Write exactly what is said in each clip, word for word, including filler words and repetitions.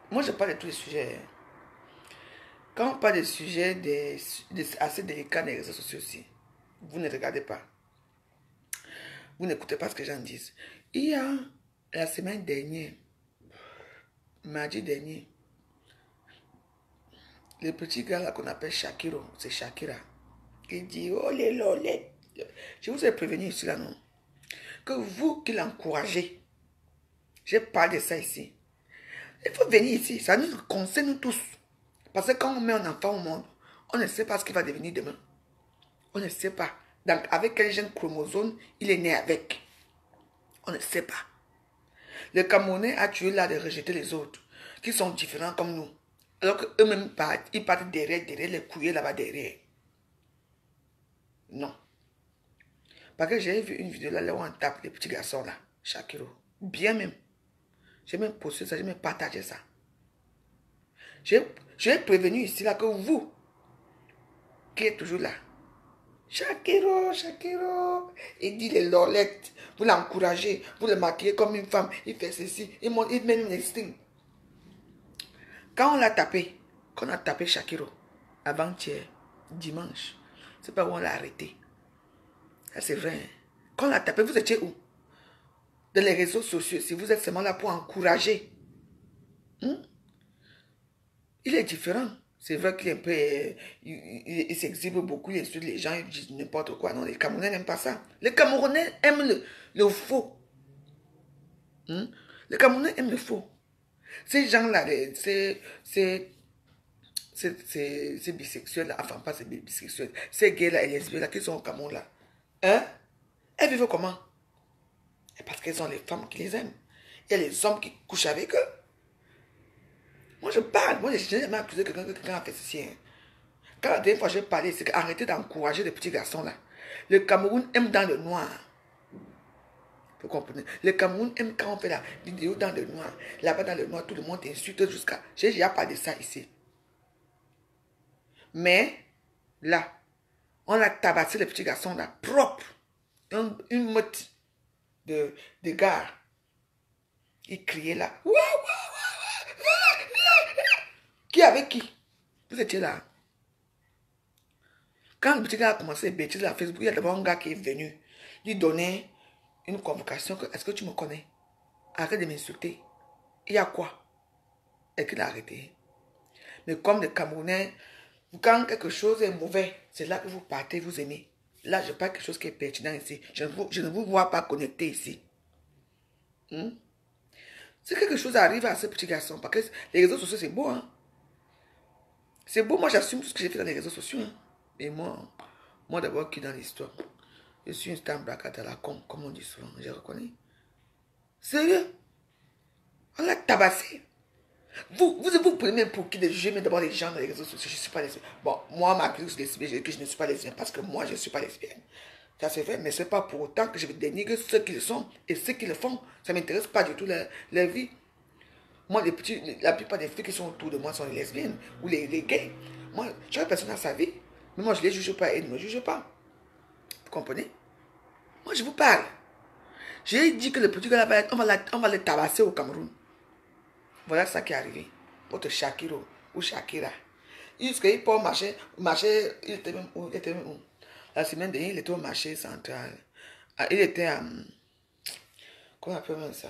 Moi, je parle de tous les sujets. Quand on parle des sujets des, des- assez délicats des réseaux sociaux aussi, vous ne regardez pas. Vous n'écoutez pas ce que les gens disent. Il y a la semaine dernière, mardi dernier, le petit gars là qu'on appelle Shakiro, c'est Shakira, il dit, oh les lolés. Je vous ai prévenu ici là, non? Que vous qui l'encouragez, j'ai parlé de ça ici. Il faut venir ici, ça nous concerne nous tous. Parce que quand on met un enfant au monde, on ne sait pas ce qu'il va devenir demain. On ne sait pas. Donc, avec quel gène chromosome il est né avec. On ne sait pas. Le Camerounais a tué là de rejeter les autres, qui sont différents comme nous. Alors qu'eux-mêmes partent, ils partent derrière, derrière les couillers là-bas derrière. Non. Parce que j'ai vu une vidéo là, là où on tape les petits garçons là, Shakiro. Bien même. J'ai même posté ça, j'ai même partagé ça. J'ai prévenu ici là que vous, qui êtes toujours là, Shakiro, Shakiro, il dit les lolettes, vous l'encouragez, vous le maquillez comme une femme, il fait ceci, il, monte, il met une estime. Quand on l'a tapé, quand on a tapé Shakiro, avant-hier, dimanche, c'est pas où on l'a arrêté. Ça c'est vrai. Hein? Quand on l'a tapé, vous étiez où? Dans les réseaux sociaux, si vous êtes seulement là pour encourager. Hein? Il est différent. C'est vrai qu'il est un peu, euh, il, il, il s'exhibe beaucoup, il insulte les gens, il dit n'importe quoi. Non, les Camerounais n'aiment pas ça. Les Camerounais aiment le, le faux. Hmm? Les Camerounais aiment le faux. Ces gens-là, c'est c'est bisexuels, enfin pas c'est bisexuels, ces gays-là et lesbiennes-là qui sont au Cameroun là. Hein? Elles vivent comment? Et parce qu'elles ont les femmes qui les aiment. Il y a les hommes qui couchent avec eux. Moi je parle, moi je n'ai jamais accusé quelqu'un que quelqu'un a fait ceci. Hein. Quand la dernière fois j'ai parlé, c'est qu'arrêtez d'encourager les petits garçons là. Le Cameroun aime dans le noir. Vous comprenez? Le Cameroun aime quand on fait la vidéo dans le noir. Là-bas dans le noir, tout le monde insulte jusqu'à... J'ai déjà parlé de ça ici. Mais, là, on a tabassé les petits garçons là, propre. Un, une meute de, de gars. Ils criaient là. Ouah, ouah, ouah, ouah. Qui avec qui? Vous étiez là. Quand le petit gars a commencé à bêtiser à Facebook, il y a d'abord un gars qui est venu lui donner une convocation. Est-ce que tu me connais? Arrête de m'insulter. Il y a quoi? Et qu'il a arrêté. Mais comme les Camerounais, quand quelque chose est mauvais, c'est là que vous partez, vous aimez. Là, je parle quelque chose qui est pertinent ici. Je ne vous, je ne vous vois pas connecté ici. Hmm? Si quelque chose arrive à ce petit garçon, parce que les réseaux sociaux, c'est beau. Hein? C'est beau, moi j'assume tout ce que j'ai fait dans les réseaux sociaux. Hein? Et moi, moi d'abord qui est dans l'histoire. Je suis une star bracate à la con, comme on dit souvent, je reconnais. Sérieux? On l'a tabassé. Vous, vous, vous prenez pour qui de juger, mais d'abord les gens dans les réseaux sociaux, je ne suis pas lesbienne. Bon, moi, ma plus lesbienne, je dis que je ne suis pas lesbienne parce que moi, je ne suis pas lesbienne. Ça c'est vrai, mais ce n'est pas pour autant que je vais dénigrer ceux qui le sont et ceux qui le font. Ça ne m'intéresse pas du tout leur, leur vie. Moi, les petits, la plupart des filles qui sont autour de moi sont les lesbiennes ou les, les gays. Moi, chaque personne a sa vie. Mais moi, je ne les juge pas et ils ne me jugent pas. Vous comprenez? Moi, je vous parle. J'ai dit que le petit gars là, on va, la, on va le tabasser au Cameroun. Voilà ça qui est arrivé. Votre Shakiro ou Shakira. Jusqu'à pour marcher, marcher, il était même où, il était même où? La semaine dernière, il était au marché central. Ah, il était à... Comment on appelle ça?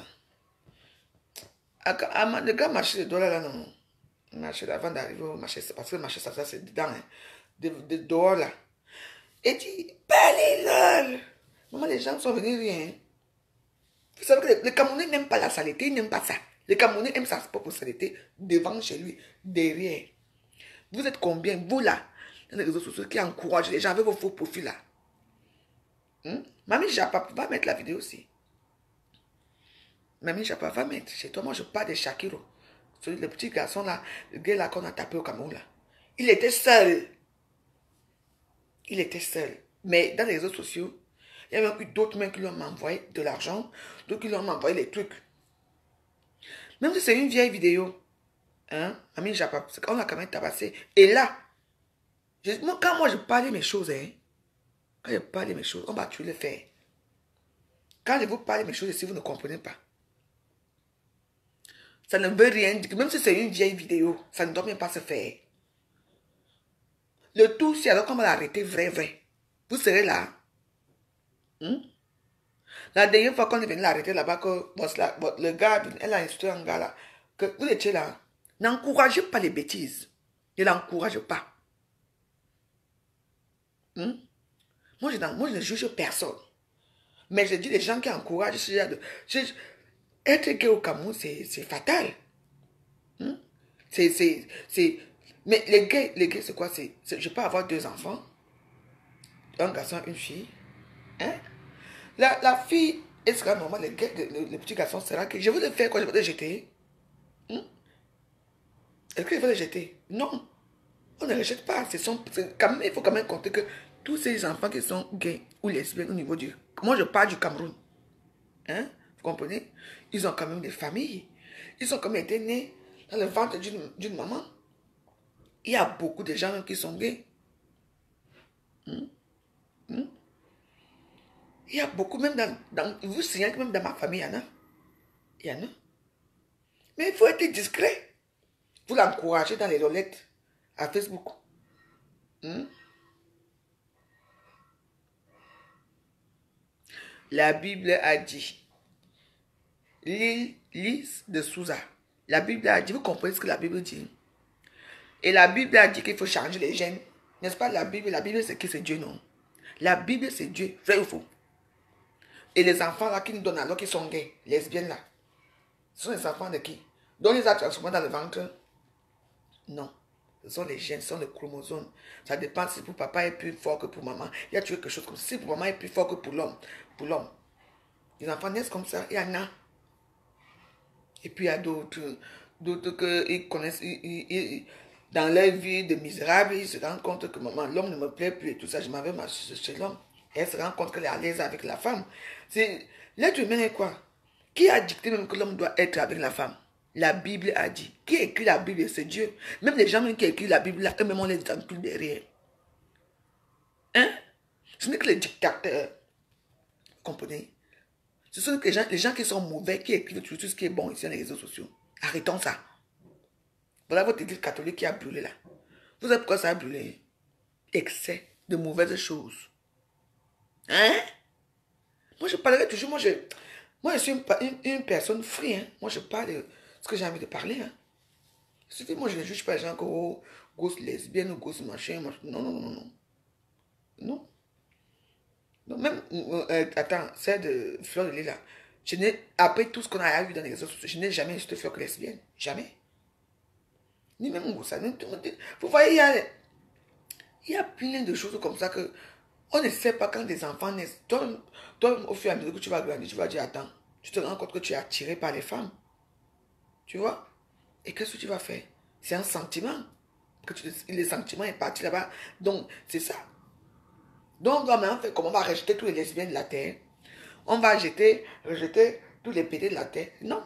À, le gars marché de dollars là, non. Marché avant d'arriver au marché, parce que le marché central, c'est dedans, hein, de, de dehors là. Et dit, parlez lol. Maman, les gens sont venus rien. Vous savez que les, les Camerounais n'aiment pas la saleté, ils n'aiment pas ça. Les Camerounais aiment sa propre saleté devant chez lui, derrière. Vous êtes combien, vous là, dans les réseaux sociaux qui encouragent les gens avec vos faux profils là? Hmm? Mamie Japa, va mettre la vidéo aussi. Mamie Japa, va mettre chez toi. Moi, je parle de Shakiro. Le petit garçon là, le gars là qu'on a tapé au Cameroun là. Il était seul. Il était seul. Mais dans les réseaux sociaux, il y a même eu d'autres mains qui lui ont envoyé de l'argent, d'autres qui lui ont envoyé les trucs. Même si c'est une vieille vidéo, hein, Mamie Japa, c'est qu'on a quand même tabassé. Et là, je, moi, quand moi je parlais mes choses, hein, quand je parle mes choses, on va tuer le faire. Quand je vous parle mes choses, si vous ne comprenez pas. Ça ne veut rien dire. Même si c'est une vieille vidéo, ça ne doit même pas se faire. Le tout, c'est alors qu'on va l'arrêter vrai, vrai. Vous serez là. Hmm? La dernière fois qu'on est venu l'arrêter là-bas, que boss là, boss, le gars, elle a instruit un gars là, que vous étiez là. N'encouragez pas les bêtises. Ne l'encourage pas. Hmm? Moi, je, moi, je ne juge personne. Mais je dis les gens qui encouragent ce genre de... Je, être gay au Cameroun, c'est fatal. Hmm? C'est... Mais les gays, les gays, c'est quoi? Je peux avoir deux enfants. Un garçon, une fille. Hein? La, la fille, elle sera normale. Le, gay, le, le, le petit garçon sera que je veux le faire quoi? Je veux le jeter. Hmm? Est-ce qu'il faut le jeter? Non. On ne le jette pas. Son, quand même, il faut quand même compter que tous ces enfants qui sont gays ou lesbiennes au niveau du... Moi, je parle du Cameroun. Hein? Vous comprenez? Ils ont quand même des familles. Ils ont quand même été nés dans le ventre d'une maman. Il y a beaucoup de gens qui sont gays. Hmm? Hmm? Il y a beaucoup, même dans... dans vous signalez que même dans ma famille, il y en a. Il y en a. Mais il faut être discret. Vous l'encouragez dans les lolettes à Facebook. Hmm? La Bible a dit, Lise de Souza, la Bible a dit, vous comprenez ce que la Bible dit? Et la Bible a dit qu'il faut changer les gènes. N'est-ce pas la Bible? La Bible c'est qui? C'est Dieu, non? La Bible c'est Dieu, vrai ou faux? Et les enfants là qui nous donnent alors qu'ils sont gays, lesbiennes là, ce sont les enfants de qui? Dont les a transformés dans le ventre? Non. Ce sont les gènes, ce sont les chromosomes. Ça dépend si pour papa est plus fort que pour maman. Il y a toujours quelque chose comme ça. Si pour maman est plus fort que pour l'homme, pour l'homme. Les enfants naissent comme ça, il y en a. Et puis il y a d'autres, d'autres qui connaissent, ils, ils, ils, dans leur vie de misérable, ils se rendent compte que maman, l'homme ne me plaît plus et tout ça, je m'en vais chez l'homme. Et elle se rend compte qu'elle est à l'aise avec la femme. L'être humain est quoi? Qui a dicté même que l'homme doit être avec la femme? La Bible a dit. Qui écrit la Bible? C'est Dieu. Même les gens même qui écrivent la Bible, là, eux-mêmes, on les encule derrière. Hein? Ce n'est que les dictateurs. Vous comprenez? Ce sont les gens, les gens qui sont mauvais, qui écrivent tout ce qui est bon ici sur les réseaux sociaux. Arrêtons ça. Voilà votre église catholique qui a brûlé là. Vous savez pourquoi ça a brûlé? Excès de mauvaises choses. Hein? Moi, je parlerai toujours. Moi, je, moi, je suis une, une, une personne free. Hein? Moi, je parle de ce que j'ai envie de parler. Hein? Moi, je ne juge pas les gens qui ont gosse lesbienne ou gosse machin, machin. Non, non, non, non. Non. Non, même, euh, attends, celle de Fleur de Lille là. Je n'ai, après tout ce qu'on a eu dans les réseaux sociaux, je n'ai jamais insulté Fleur que lesbienne. Jamais. Ni même ça. Vous voyez, il y a, il y a plein de choses comme ça que on ne sait pas quand des enfants naissent. Toi, toi, au fur et à mesure que tu vas grandir, tu vas dire, attends, tu te rends compte que tu es attiré par les femmes. Tu vois? Et qu'est-ce que tu vas faire? C'est un sentiment. Que tu, le sentiment est parti là-bas. Donc, c'est ça. Donc, on doit maintenant faire comment on va rejeter tous les lesbiennes de la terre. On va jeter, rejeter tous les pédés de la terre. Non.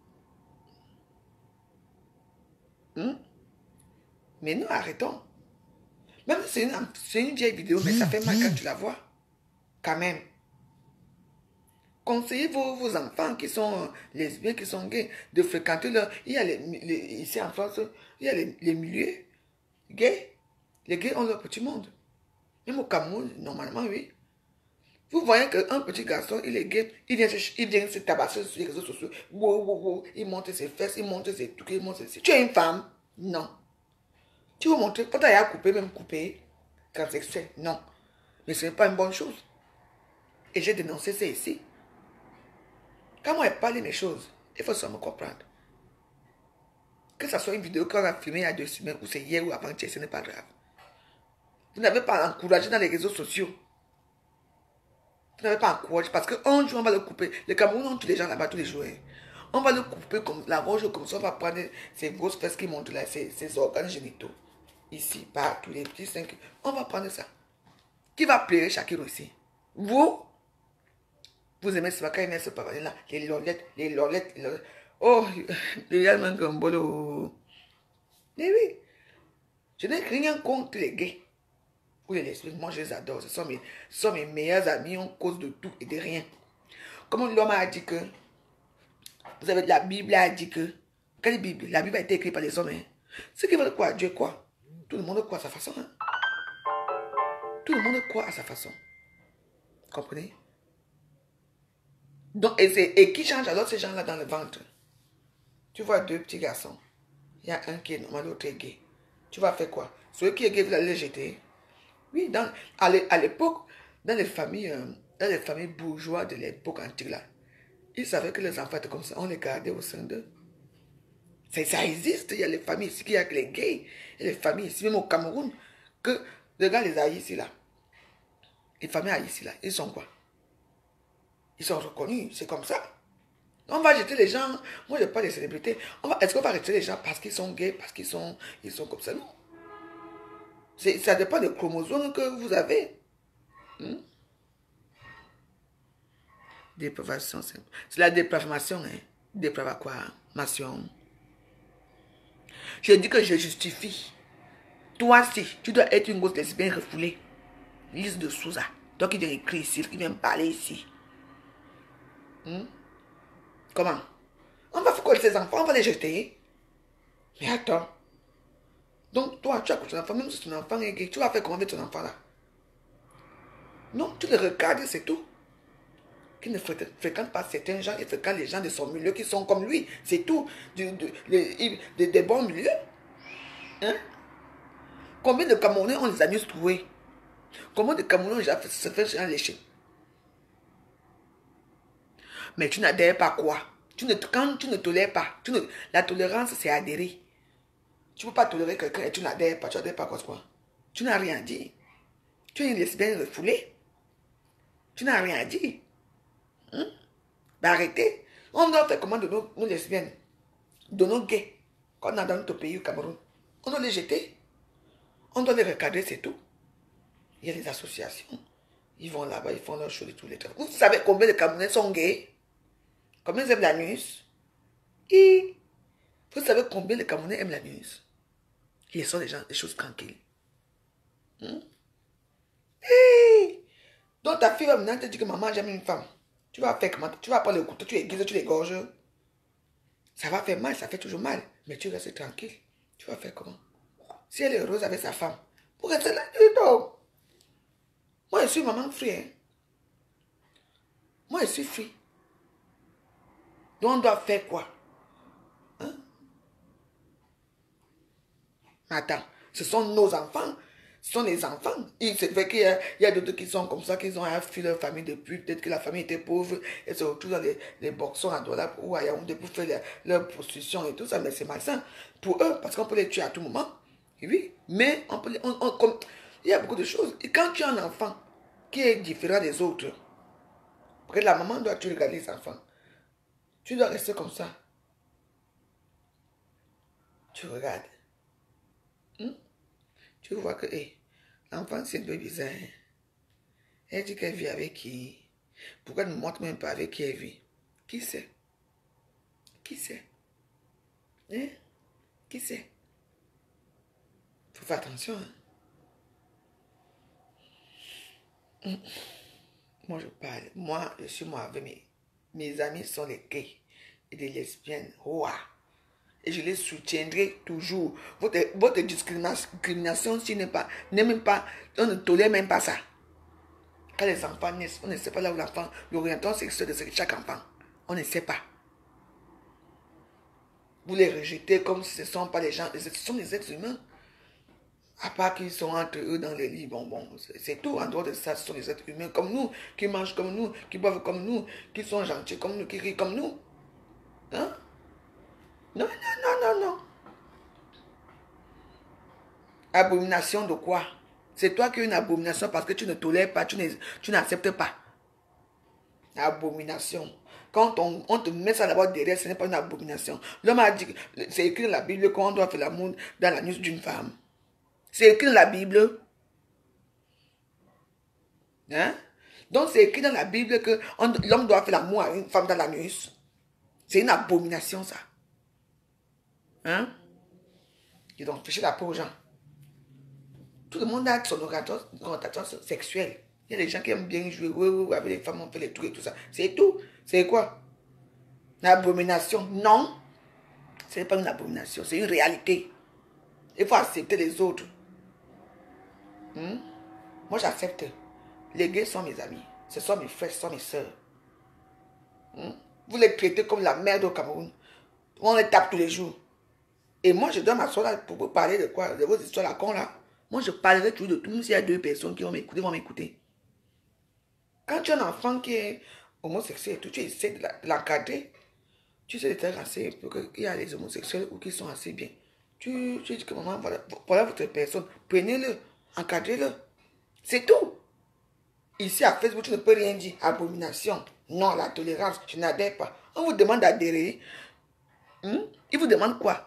Hmm? Mais nous, arrêtons. Même si c'est une, une vieille vidéo, mais ça fait mal quand tu la vois. Quand même. Conseillez vos, vos enfants qui sont lesbiens, qui sont gays, de fréquenter leur... Il y a les, les, ici en France, il y a les, les milieux gays. Les gays ont leur petit monde. Même au Cameroun, normalement, oui. Vous voyez qu'un petit garçon, il est gay, il vient, il vient se tabasser sur les réseaux sociaux. Wow, wow, wow. Il monte ses fesses, il monte ses trucs, il monte ses... Tu es une femme? Non. Tu veux montrer, quand tu as coupé, même coupé, quand c'est sexuel, non. Mais ce n'est pas une bonne chose. Et j'ai dénoncé ça ici. Quand moi, je parle de mes choses, il faut seulement comprendre. Que ce soit une vidéo qu'on a filmée il y a deux semaines, ou c'est hier ou avant-hier, ce n'est pas grave. Vous n'avez pas encouragé dans les réseaux sociaux. Vous n'avez pas encouragé parce qu'un jour, on va le couper. Le Cameroun, on tue les gens là-bas tous les jours. On va le couper comme la roche, comme ça, on va prendre ces grosses fesses qui montent là, ces, ces organes génitaux. Ici, partout, les petits cinq. On va prendre ça. Qui va pleurer Shakiro ici? Vous? Vous aimez ce quand il ce parler là, les lolettes, les lolettes, les lolettes. Oh, il y a même un bolo. Mais oui, je n'ai rien contre les gays. Ou les lesbiennes, moi je les adore. Ce sont mes, ce sont mes meilleurs amis, on cause de tout et de rien. Comme l'homme a dit que, vous avez la Bible a dit que, Quelle Bible? La Bible a été écrite par les hommes. Hein. Ceux qui veulent croire, Dieu croit. Tout le monde croit à sa façon. Hein. Tout le monde croit à sa façon. Comprenez? Donc, et, et qui change alors ces gens-là dans le ventre? Tu vois deux petits garçons. Il y a un qui est normal, l'autre est gay. Tu vas faire quoi? Celui qui est gay, vous allez le jeter. Oui, dans, à l'époque, dans les familles, euh, dans les familles bourgeoises de l'époque antique, là, ils savaient que les enfants étaient comme ça. On les gardait au sein d'eux. Ça existe. Il y a les familles ici qui a que les gays. Il y a les familles ici, même au Cameroun, que les gars les haïssent ici, là. Les familles haïssent ici, là. Ils sont quoi? Ils sont reconnus. C'est comme ça. On va jeter les gens. Moi, je n'ai pas de célébrités. Est-ce qu'on va jeter les gens parce qu'ils sont gays, parce qu'ils sont, ils sont comme ça? Non. Ça dépend des chromosomes que vous avez. Hmm? Dépravation. C'est la dépravation. Hein? Dépravation. Je dis que je justifie. Toi, si tu dois être une grosse lesbienne refoulée. Lise de Souza. Toi qui viens écrire ici, qui vient parler ici. Hmm? Comment? On va faire quoi de ces enfants? On va les jeter. Mais attends. Donc, toi, tu as ton enfant, même si ton enfant est gay, tu vas faire comment avec ton enfant là? Non, tu le regardes, c'est tout. Qui ne fréquente pas certains gens, il fréquente les gens de son milieu qui sont comme lui. C'est tout. De, de, de, de, des bons milieux. Hein? Combien de Camerounais ont les anus troués? Combien de Camerounais ont se fait lécher? Mais tu n'adhères pas quoi? Tu ne, quand tu ne tolères pas, tu ne, la tolérance, c'est adhérer. Tu ne peux pas tolérer quelqu'un et tu n'adhères pas. Tu n'adhères pas quoi? Tu n'as rien dit. Tu es une lesbienne refoulée. Tu n'as rien dit. Hein? Ben arrêtez. On doit faire comment de nos, nos lesbiennes, de nos gays, qu'on a dans notre pays, au Cameroun. On doit les jeter. On doit les recadrer, c'est tout. Il y a des associations. Ils vont là-bas, ils font leurs choses et tous les temps. Vous savez combien de Camerounais sont gays? Combien ils aiment l'anus? Et vous savez combien de Camerounais aiment l'anus? Ils sont des gens, des choses tranquilles. Hmm? Hey! Donc ta fille va venir te dire que maman j'aime une femme. Tu vas faire comment? Tu vas prendre le couteau, tu aiguises, tu l'égorges. Ça va faire mal, ça fait toujours mal. Mais tu restes tranquille. Tu vas faire comment? Si elle est heureuse avec sa femme, pour rester là, non. Moi je suis maman free. Hein? Moi je suis free. Donc on doit faire quoi? Hein? Attends, ce sont nos enfants. Ce sont les enfants. Il se fait qu'il y a, a d'autres qui sont comme ça, qui ont fui leur famille depuis. Peut-être que la famille était pauvre et se retrouvent dans les, les boxons à Douala ou à Yaoundé pour faire leur, leur prostitution et tout ça. Mais c'est malsain pour eux parce qu'on peut les tuer à tout moment. Oui, mais on peut, on, on, comme, il y a beaucoup de choses. Et quand tu as un enfant qui est différent des autres, parce que la maman doit tu regarder les enfants, tu dois rester comme ça. Tu regardes. Hmm? Tu vois que hey, l'enfant c'est un peu bizarre. Hein? Elle dit qu'elle vit avec qui? Pourquoi elle ne montre même pas avec qui elle vit? Qui sait? Qui sait? Hein? Qui sait? Faut faire attention. Hein? Moi je parle. Moi, je suis moi avec mes, mes amis sont les gays et des lesbiennes. Ouah! Et je les soutiendrai toujours. Votre, votre discrimination, si n'est pas, n'est même pas, on ne tolère même pas ça. Quand les enfants naissent, on ne sait pas là où l'enfant, l'orientation sexuelle de chaque enfant. On ne sait pas. Vous les rejetez comme si ce ne sont pas les gens, ce sont des êtres humains. À part qu'ils sont entre eux dans les lits, bon, bon, c'est tout. En dehors de ça, ce sont des êtres humains comme nous, qui mangent comme nous, qui boivent comme nous, qui sont gentils comme nous, qui rient comme nous. Hein? Non, non, non, non, non. Abomination de quoi? C'est toi qui es une abomination parce que tu ne tolères pas, tu n'acceptes pas. Abomination. Quand on, on te met ça d'abord derrière, ce n'est pas une abomination. L'homme a dit, c'est écrit dans la Bible qu'on doit faire l'amour dans l'anus d'une femme. C'est écrit dans la Bible. Hein? Donc c'est écrit dans la Bible que l'homme doit faire l'amour à une femme dans l'anus. C'est une abomination ça. Hein? Ils ont fiché la peau aux gens. Tout le monde a son orientation sexuelle. Il y a des gens qui aiment bien jouer oui, oui, avec les femmes, on fait les trucs et tout ça. C'est tout. C'est quoi? L'abomination? Non. Ce n'est pas une abomination, c'est une réalité. Il faut accepter les autres. Hmm? Moi, j'accepte. Les gays sont mes amis. Ce sont mes frères, ce sont mes soeurs. Hmm? Vous les traitez comme la merde au Cameroun. On les tape tous les jours. Et moi, je dois m'asseoir là pour vous parler de quoi? De vos histoires là, con là. Moi, je parlerai toujours de tout. Même s'il y a deux personnes qui vont m'écouter, vont m'écouter. Quand tu as un enfant qui est homosexuel et tout, tu essaies de l'encadrer. Tu sais de te rassurer pour qu'il y a les homosexuels ou qui sont assez bien. Tu, tu dis que maman, voilà, voilà votre personne. Prenez-le, encadrez-le. C'est tout. Ici à Facebook, tu ne peux rien dire. Abomination. Non, la tolérance, je n'adhère pas. On vous demande d'adhérer. Hmm? Il vous demande quoi?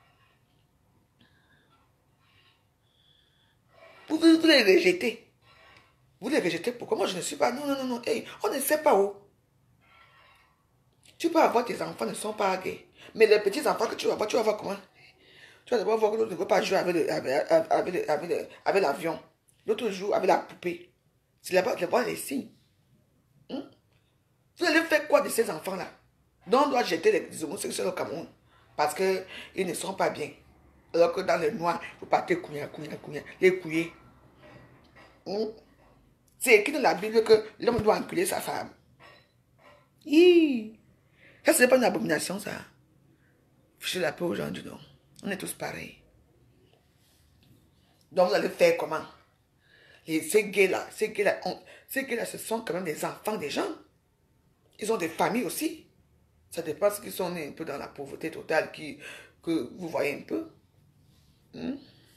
Vous, vous, vous les rejetez. Vous les rejetez pourquoi? Moi, je ne suis pas. Non, non, non, non. Hey, on ne sait pas où. Tu peux avoir tes enfants ne sont pas gays. Mais les petits enfants que tu vas voir, tu vas voir comment? Tu vas d'abord voir que l'autre ne peut pas jouer avec l'avion. Avec, avec, avec, avec, avec l'autre joue avec la poupée. C'est là-bas les signes. Hmm? Vous allez faire quoi de ces enfants-là? Donc on doit jeter les homosexuels au Cameroun. Parce qu'ils ne sont pas bien. Alors que dans le noir, vous partez couiller, couiller, couiller, les couiller. Hmm? C'est écrit dans la Bible que l'homme doit enculer sa femme. Hi. Ça, ce n'est pas une abomination, ça. Fichez la paix aux gens du nom. On est tous pareils. Donc vous allez faire comment? Et ces gays-là, ces gays-là, ces gays-là, ce sont quand même des enfants des gens. Ils ont des familles aussi. Ça dépend ce qu'ils sont nés un peu dans la pauvreté totale qui, que vous voyez un peu. Hmm?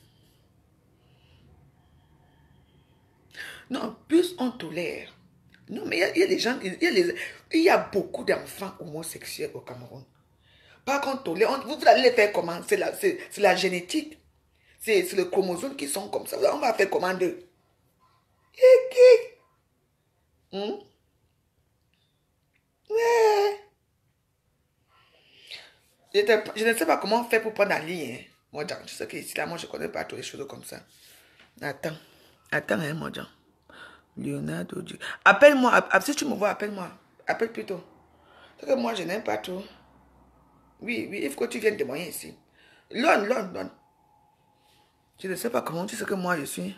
Non, plus on tolère. Non, mais il y, a, il y a des gens, il y a, les, il y a beaucoup d'enfants homosexuels au Cameroun. Par contre, tolère, on, vous, vous allez les faire comment? C'est la, la génétique. C'est le chromosome qui sont comme ça. On va faire comment d'eux? Hmm? Ouais. Je, te, je ne sais pas comment faire pour prendre la ligne. Hein. Moi, je sais qu'ici, là, moi, je ne connais pas toutes les choses comme ça. Attends. Attends, hein, mon Jean. Leonardo Dieu. Appelle-moi. Si tu me vois, appelle-moi. Appelle plutôt. Parce que moi, je n'aime pas tout. Oui, oui, il faut que tu viennes témoigner ici. L'on, l'on, l'on. Je ne sais pas comment tu sais que moi, je suis.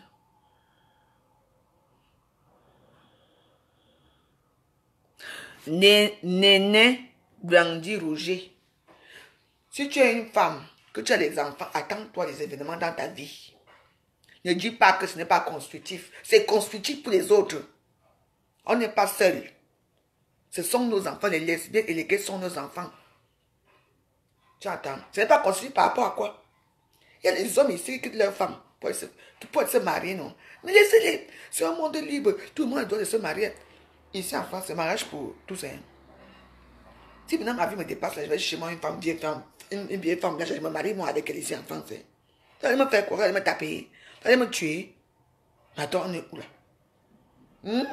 Néné Grandi Roger. Si tu es une femme, que tu as des enfants, attends-toi des événements dans ta vie. Ne dis pas que ce n'est pas constructif. C'est constructif pour les autres. On n'est pas seul. Ce sont nos enfants, les lesbiennes et les gays sont nos enfants. Tu entends? Ce n'est pas construit par rapport à quoi? Il y a des hommes ici qui quittent leurs femmes pour se, pour se marier, non? Mais laissez-les. C'est un monde libre. Tout le monde doit se marier. Ici en France, c'est mariage pour tous. Hein. Si maintenant ma vie me dépasse, là, je vais chez moi une femme, vieille femme, une, une vieille femme, là, je me marie moi avec elle ici en France. Hein. Ça allait me faire quoi? Ça allait me taper. Ça allait me tuer. Mais attends, on est où là? Hmm?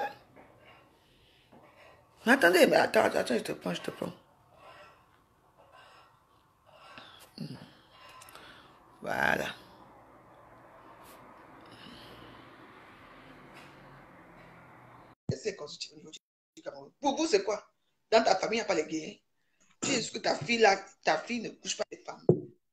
Mais attendez, mais attends, attends, je te prends, je te prends. Hmm. Voilà. C'est constitué au niveau du Cameroun. Pour vous, c'est quoi? Dans ta famille, il n'y a pas les gays. Tu dis que ta fille là, ta fille ne couche pas les femmes.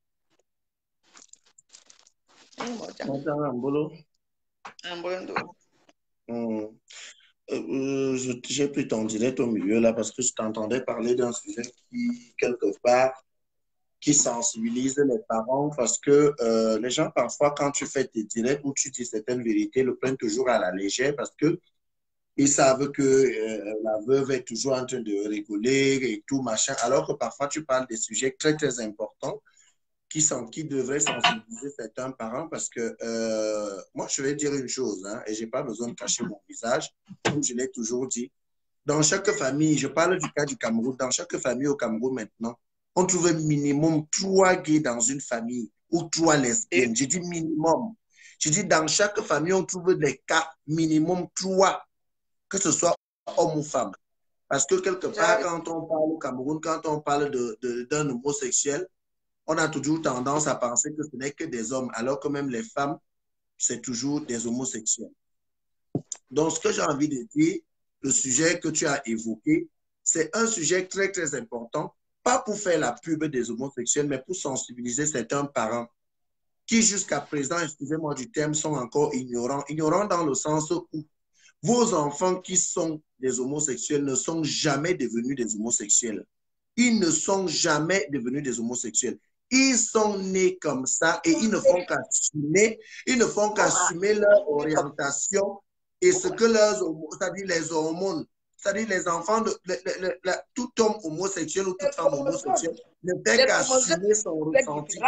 Bonjour, Ambolo. Ambolo. Hum. Euh, J'ai pris ton direct au milieu là parce que je t'entendais parler d'un sujet qui, quelque part, qui sensibilise les parents parce que euh, les gens, parfois, quand tu fais tes directs ou tu dis certaines vérités, le prennent toujours à la légère parce que ils savent que euh, la veuve est toujours en train de rigoler et tout, machin, alors que parfois tu parles des sujets très, très importants qui, sont, qui devraient sensibiliser certains parents parce que euh, moi, je vais dire une chose, hein, et je n'ai pas besoin de cacher mon visage, comme je l'ai toujours dit. Dans chaque famille, je parle du cas du Cameroun, dans chaque famille au Cameroun maintenant, on trouve un minimum trois gays dans une famille ou trois lesbiennes. Je dis minimum. Je dis dans chaque famille, on trouve des cas minimum trois, que ce soit homme ou femme. Parce que quelque part, quand on parle au Cameroun, quand on parle de, de, d'un homosexuel, on a toujours tendance à penser que ce n'est que des hommes, alors que même les femmes, c'est toujours des homosexuels. Donc, ce que j'ai envie de dire, le sujet que tu as évoqué, c'est un sujet très, très important pas pour faire la pub des homosexuels, mais pour sensibiliser certains parents qui jusqu'à présent, excusez-moi du terme, sont encore ignorants. Ignorants dans le sens où vos enfants qui sont des homosexuels ne sont jamais devenus des homosexuels. Ils ne sont jamais devenus des homosexuels. Ils sont nés comme ça et ils ne font qu'assumer, ils ne font qu'assumer leur orientation et ce que leurs, c'est-à-dire les hormones, c'est-à-dire les enfants, de, le, le, le, tout homme homosexuel ou toute femme homosexuelle ne fait qu'assumer son ressenti.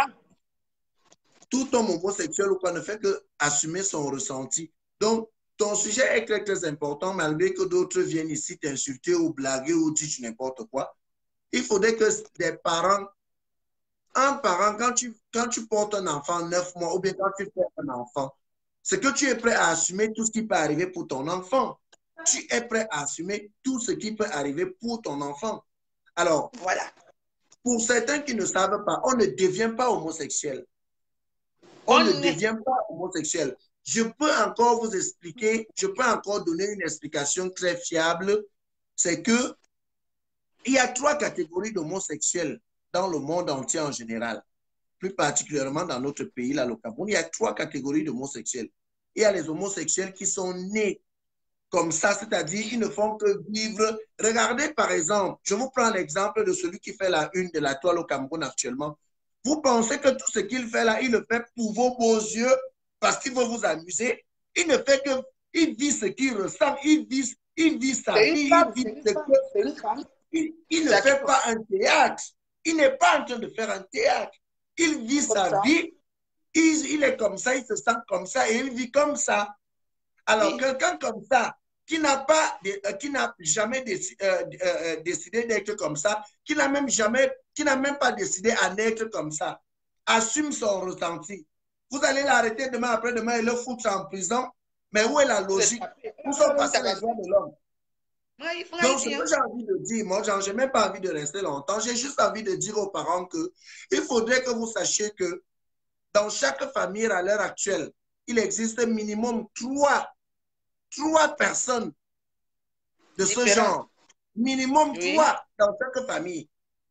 Tout homme homosexuel ou quoi ne fait qu'assumer son ressenti. Donc, ton sujet est très, très important, malgré que d'autres viennent ici t'insulter ou blaguer ou dire n'importe quoi. Il faudrait que des parents, un parent, quand tu, quand tu portes un enfant neuf mois ou bien quand tu fais un enfant, c'est que tu es prêt à assumer tout ce qui peut arriver pour ton enfant. Tu es prêt à assumer tout ce qui peut arriver pour ton enfant. Alors, voilà. Pour certains qui ne savent pas, on ne devient pas homosexuel. On, on ne est... devient pas homosexuel. Je peux encore vous expliquer, je peux encore donner une explication très fiable. C'est que il y a trois catégories d'homosexuels dans le monde entier en général. Plus particulièrement dans notre pays, là, le Cameroun, il y a trois catégories d'homosexuels. Il y a les homosexuels qui sont nés comme ça, c'est-à-dire ils ne font que vivre. Regardez par exemple, je vous prends l'exemple de celui qui fait la une de la toile au Cameroun actuellement. Vous pensez que tout ce qu'il fait là, il le fait pour vos beaux yeux, parce qu'il veut vous amuser. Il ne fait que, il vit ce qu'il ressent, il vit, il vit sa vie, il vit ce que... Il, il ne fait pas un théâtre. Il n'est pas en train de faire un théâtre. Il vit sa vie, il, il est comme ça, il se sent comme ça et il vit comme ça. Alors, oui. Quelqu'un comme ça, qui n'a pas, euh, qui n'a jamais déci euh, euh, décidé d'être comme ça, qui n'a même jamais, qui n'a même pas décidé à naître comme ça, assume son ressenti. Vous allez l'arrêter demain après-demain et le foutre en prison. Mais où est la logique? Où sont passés les droits de l'homme? Donc, ce que j'ai envie de dire, moi, je n'ai même pas envie de rester longtemps. J'ai juste envie de dire aux parents qu'il faudrait que vous sachiez que dans chaque famille à l'heure actuelle, il existe minimum trois, trois personnes de ce Différent. genre. Minimum oui. trois dans chaque famille.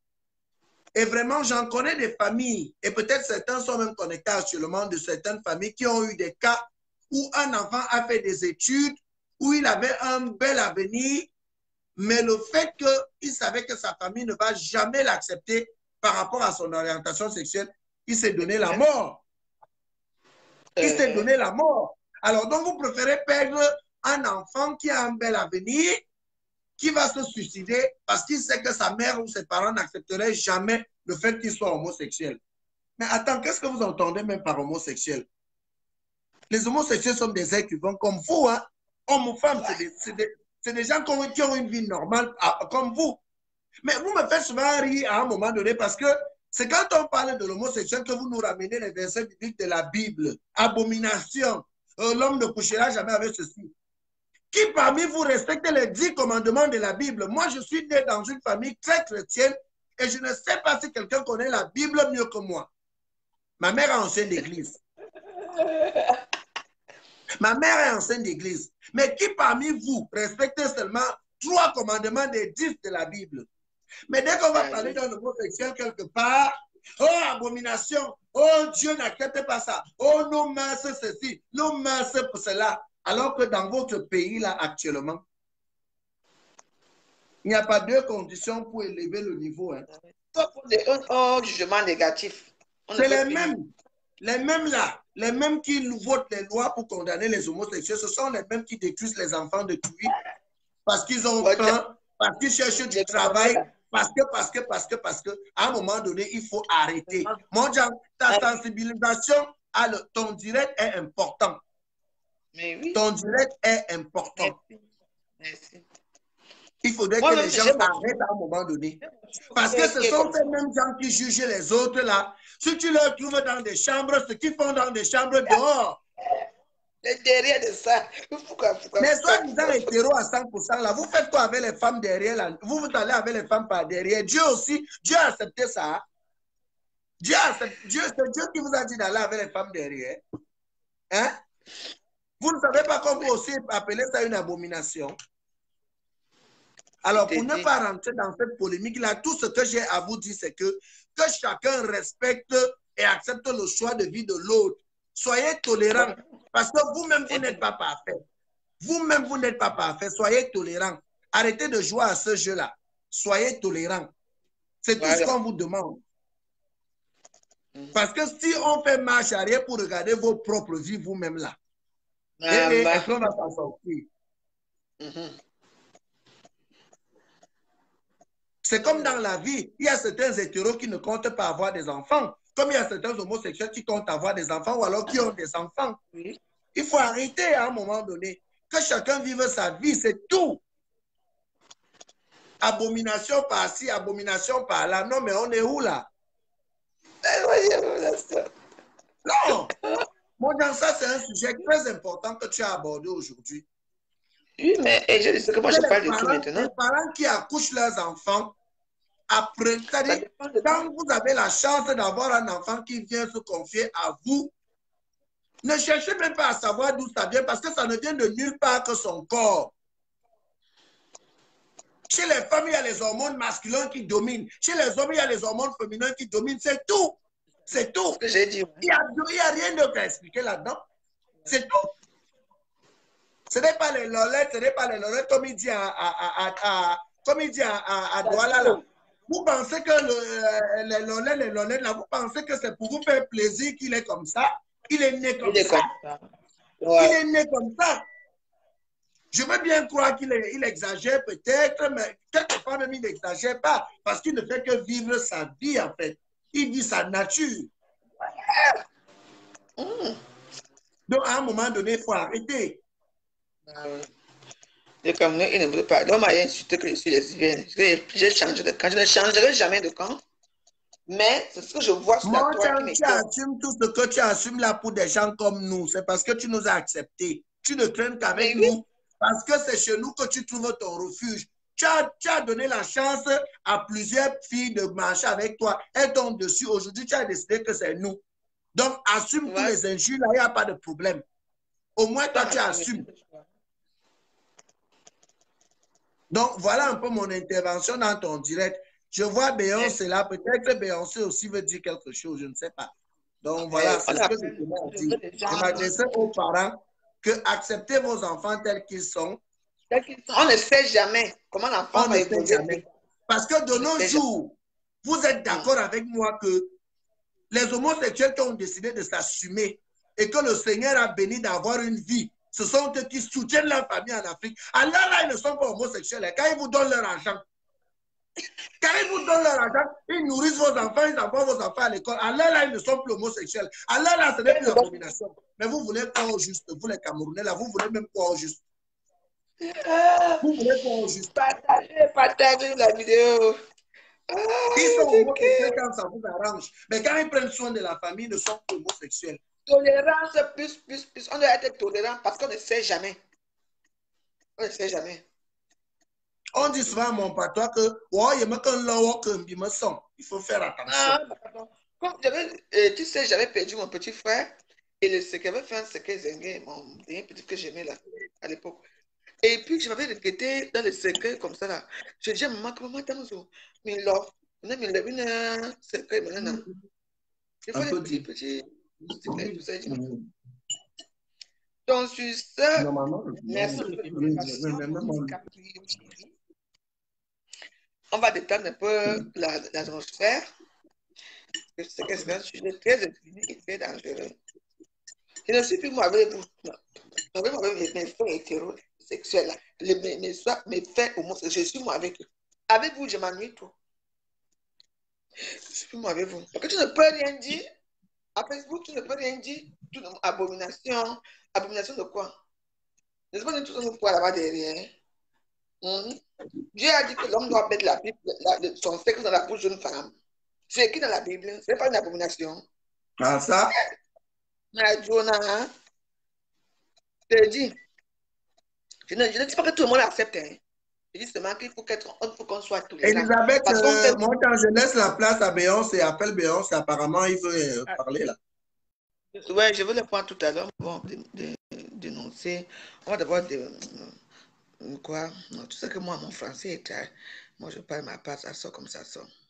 Et vraiment, j'en connais des familles, et peut-être certains sont même connectés actuellement de certaines familles qui ont eu des cas où un enfant a fait des études, où il avait un bel avenir, mais le fait qu'il savait que sa famille ne va jamais l'accepter par rapport à son orientation sexuelle, il s'est donné la mort. Il euh... s'est donné la mort. Alors, donc, vous préférez perdre un enfant qui a un bel avenir, qui va se suicider parce qu'il sait que sa mère ou ses parents n'accepteraient jamais le fait qu'il soit homosexuel. Mais attends, qu'est-ce que vous entendez même par homosexuel? Les homosexuels sont des êtres vivants comme vous, hein? Hommes ou femmes, c'est des, des, des gens qui ont, qui ont une vie normale à, comme vous. Mais vous me faites souvent rire à un moment donné parce que c'est quand on parle de l'homosexuel que vous nous ramenez les versets bibliques de la Bible. Abomination. Euh, L'homme ne couchera jamais avec ceci. Qui parmi vous respecte les dix commandements de la Bible? Moi, je suis né dans une famille très chrétienne et je ne sais pas si quelqu'un connaît la Bible mieux que moi. Ma mère est ancienne d'église. Ma mère est ancienne d'église. Mais qui parmi vous respecte seulement trois commandements des dix de la Bible? Mais dès qu'on va parler d'un homosexuel quelque part, oh, abomination, oh, Dieu n'accepte pas ça, oh, nos mains, c'est ceci, nos mains, c'est pour cela. Alors que dans votre pays, là, actuellement, il n'y a pas deux conditions pour élever le niveau. Hein. Oh, jugement négatif. C'est les mêmes, les mêmes là, les mêmes qui votent les lois pour condamner les homosexuels, ce sont les mêmes qui détruisent les enfants de tuer parce qu'ils ont faim, parce qu'ils cherchent du travail, parce que, parce que, parce que, parce que, à un moment donné, il faut arrêter. Mon Jean, ta sensibilisation, à le, ton direct est important. Mais oui. Ton direct est important. Merci. Merci. Il faudrait Moi, que les gens arrêtent à un moment donné. Parce que ce sont ces mêmes gens qui jugent les autres là. Si tu les trouves dans des chambres, ce qu'ils font dans des chambres dehors. Derrière de ça. Pourquoi, pourquoi, Mais soi-disant hétéro à cent pour cent là, vous faites quoi avec les femmes derrière là? Vous, vous allez avec les femmes par derrière. Dieu aussi, Dieu a accepté ça. Dieu a accepté, Dieu, c'est Dieu qui vous a dit d'aller avec les femmes derrière. Hein? Vous ne savez pas comment aussi appeler ça une abomination. Alors, pour ne pas rentrer dans cette polémique-là, tout ce que j'ai à vous dire, c'est que, que chacun respecte et accepte le choix de vie de l'autre. Soyez tolérants, parce que vous-même, vous, vous n'êtes pas parfait. Vous-même, vous n'êtes pas parfait. Soyez tolérants. Arrêtez de jouer à ce jeu-là. Soyez tolérants. C'est voilà. tout ce qu'on vous demande. Parce que si on fait marche arrière pour regarder vos propres vies vous-même là, ah, et, et bah. est-ce qu'on va s'en sortir? Mm-hmm. C'est comme dans la vie, il y a certains hétéros qui ne comptent pas avoir des enfants, comme il y a certains homosexuels qui comptent avoir des enfants ou alors qui ont des enfants. Oui. Il faut arrêter à un moment donné, que chacun vive sa vie, c'est tout. Abomination par-ci, abomination par-là. Non, mais on est où là? Non! Moi, dans ça, c'est un sujet très important que tu as abordé aujourd'hui. Oui, mais je sais que moi, je parle de tout maintenant. Les parents qui accouchent leurs enfants, après, c'est-à-dire, quand vous avez la chance d'avoir un enfant qui vient se confier à vous, ne cherchez même pas à savoir d'où ça vient parce que ça ne vient de nulle part que son corps. Chez les femmes, il y a les hormones masculins qui dominent. Chez les hommes, il y a les hormones féminins qui dominent. C'est tout. C'est tout. Ce que j'ai dit. Il n'y a, a rien d'autre à expliquer là-dedans. C'est tout. Ce n'est pas les lolettes, ce n'est pas les lolettes comme il dit à, à, à, à, comme il dit à, à, à Douala là. Vous pensez que le, les lolettes, les lolettes là, vous pensez que c'est pour vous faire plaisir qu'il est comme ça? Il est né comme, est ça. comme ça. Ouais. Il est né comme ça. Je veux bien croire qu'il il exagère peut-être, mais quelquefois même il n'exagère pas parce qu'il ne fait que vivre sa vie en fait. Il vit sa nature. Ouais. Mm. Donc à un moment donné, il faut arrêter. Ah ouais. Et comme nous, il ne veut pas. Donc, m'a insulté que je suis lesbienne. J'ai changé de camp. Je ne changerai jamais de camp. Mais c'est ce que je vois sur Moi, la toile qui tu assumes tout ce que tu assumes là pour des gens comme nous. C'est parce que tu nous as acceptés. Tu ne traînes qu'avec nous. Oui. Parce que c'est chez nous que tu trouves ton refuge. Tu as, tu as donné la chance à plusieurs filles de marcher avec toi. Elles tombent dessus. Aujourd'hui, tu as décidé que c'est nous. Donc, assume ouais. tous les injures. Là, il n'y a pas de problème. Au moins, toi, tu assumes. Donc, voilà un peu mon intervention dans ton direct. Je vois Beyoncé là. Peut-être Beyoncé aussi veut dire quelque chose. Je ne sais pas. Donc, voilà, c'est ce que je voulais dire. Je m'adressais aux parents que acceptez vos enfants tels qu'ils sont. On ne sait jamais comment l'enfant va évoluer. Parce que de nos jours, vous êtes d'accord avec moi que les homosexuels qui ont décidé de s'assumer et que le Seigneur a béni d'avoir une vie, ce sont eux qui soutiennent leur famille en Afrique. Alors là, ils ne sont pas homosexuels. Quand ils vous donnent leur argent, quand ils vous donnent leur argent, ils nourrissent vos enfants, ils envoient vos enfants à l'école. Alors là, ils ne sont plus homosexuels. Alors là, ce n'est plus abomination. Mais vous voulez croire au juste. Vous, les Camerounais, là, vous voulez même croire au juste. Vous voulez croire au juste. Partagez, partagez la vidéo. Ah, ils sont homosexuels quand ça vous arrange. Mais quand ils prennent soin de la famille, ils ne sont plus homosexuels. Tolérance, plus, plus, plus. On doit être tolérant parce qu'on ne sait jamais. On ne sait jamais. On dit souvent à mon patois que oh, il faut faire attention. Ah, comme euh, tu sais, j'avais perdu mon petit frère et le ce qu'il avait fait, c'est que Zengue, mon petit que j'aimais là, à l'époque. Et puis, je m'avais regretté dans le secret comme ça là. Je disais, maman, comment t'as mis mais là, on a mis le secret maintenant. Il faut des petits, petits secrets, tout ça. Donc, sur ça, merci de votre on va détendre un peu l'atmosphère. C'est un sujet très intimidant et très dangereux. Je ne suis plus moi avec vous. Avec moi, avec mes frères hétérosexuels, mes, mes, mes frères homosexuels, je suis moi avec eux. Avec vous, je m'ennuie trop. Je ne suis plus moi avec vous. Parce que tu ne peux rien dire. À Facebook, tu ne peux rien dire. Tout, abomination. Abomination de quoi? N'est-ce pas que tout ça nous poids là-bas derrière? Mmh. Dieu a dit que l'homme doit mettre la Bible, la, la, son sexe dans la bouche d'une femme. C'est écrit dans la Bible. Ce n'est pas une abomination. Ah, ça? Mais Jonah, hein? Je te dis. Je ne, je ne dis pas que tout le monde accepte. Hein. Je dis seulement qu'il faut qu'on soit tolérant. Elisabeth, euh, fait... moi, quand je laisse la place à Beyoncé, appelle Beyoncé, apparemment, il veut euh, ah. parler là. Oui, je veux le prendre tout à l'heure. Bon, dénoncer. On va d'abord. De, Quoi? Non, tu sais que moi, mon français est très... Moi, je parle ma part, ça sort comme ça sort.